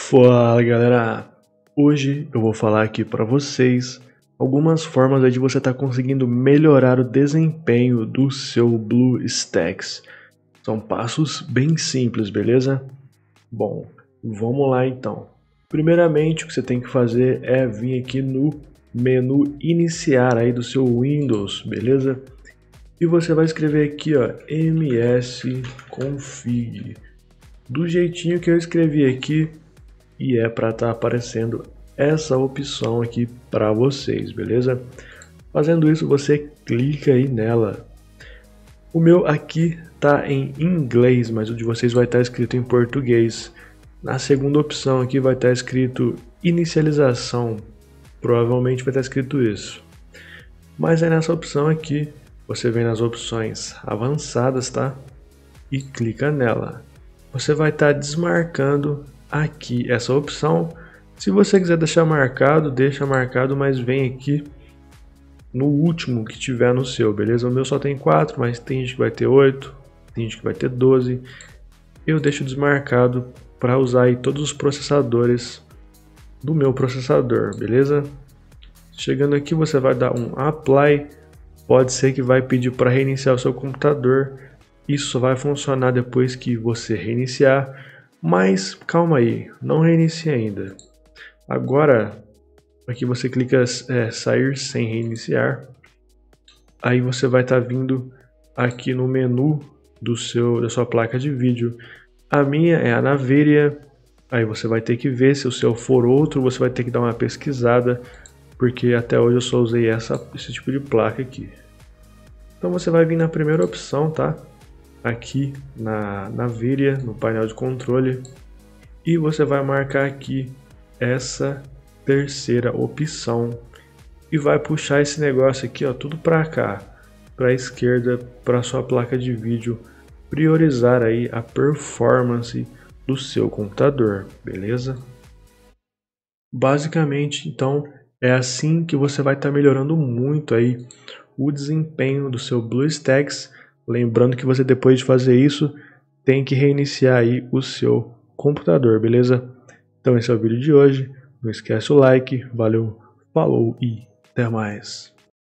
Fala galera, hoje eu vou falar aqui para vocês algumas formas aí de você estar conseguindo melhorar o desempenho do seu BlueStacks. São passos bem simples, beleza? Bom, vamos lá então. Primeiramente o que você tem que fazer é vir aqui no menu iniciar aí do seu Windows, beleza? E você vai escrever aqui ó, msconfig, do jeitinho que eu escrevi aqui. E é para estar aparecendo essa opção aqui para vocês, beleza? Fazendo isso, você clica aí nela. O meu aqui tá em inglês, mas o de vocês vai estar escrito em português. Na segunda opção aqui vai estar escrito inicialização, provavelmente vai estar escrito isso. Mas aí nessa opção aqui, você vem nas opções avançadas, tá? E clica nela. Você vai estar desmarcando aqui essa opção. Se você quiser deixar marcado, deixa marcado, mas vem aqui no último que tiver no seu, beleza? O meu só tem 4, mas tem gente que vai ter 8, tem gente que vai ter 12. Eu deixo desmarcado para usar aí todos os processadores do meu processador, beleza? Chegando aqui você vai dar um apply, pode ser que vai pedir para reiniciar o seu computador. Isso só vai funcionar depois que você reiniciar. Mas calma aí, não reinicie ainda. Agora, aqui você clica sair sem reiniciar. Aí você vai estar vindo aqui no menu da sua placa de vídeo. A minha é a Nvidia. Aí você vai ter que ver, se o seu for outro, você vai ter que dar uma pesquisada, porque até hoje eu só usei esse tipo de placa aqui. Então você vai vir na primeira opção, tá? Aqui na Nvidia, no painel de controle, e você vai marcar aqui essa terceira opção e vai puxar esse negócio aqui, ó, tudo para cá, para a esquerda, para sua placa de vídeo, priorizar aí a performance do seu computador, beleza? Basicamente, então, é assim que você vai estar melhorando muito aí o desempenho do seu BlueStacks. Lembrando que você, depois de fazer isso, tem que reiniciar aí o seu computador, beleza? Então esse é o vídeo de hoje. Não esquece o like. Valeu, falou e até mais.